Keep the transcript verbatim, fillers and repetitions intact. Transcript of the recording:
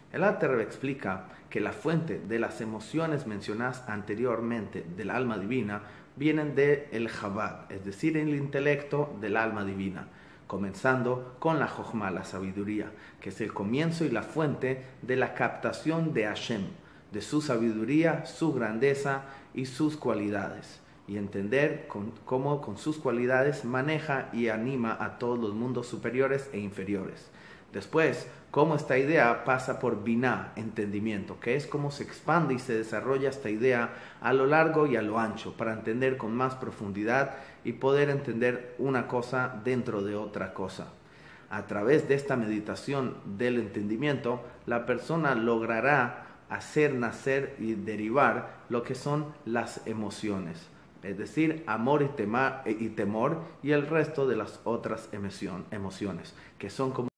El Alter Rebbe explica que la fuente de las emociones mencionadas anteriormente del alma divina vienen del Chabad, es decir, el intelecto del alma divina, comenzando con la Jochma, la sabiduría, que es el comienzo y la fuente de la captación de Hashem, de su sabiduría, su grandeza y sus cualidades, y entender con, cómo con sus cualidades maneja y anima a todos los mundos superiores e inferiores. Después, cómo esta idea pasa por Binah, entendimiento, que es cómo se expande y se desarrolla esta idea a lo largo y a lo ancho, para entender con más profundidad y poder entender una cosa dentro de otra cosa. A través de esta meditación del entendimiento, la persona logrará hacer nacer y derivar lo que son las emociones, es decir, amor y, tema, y temor y el resto de las otras emociones, que son como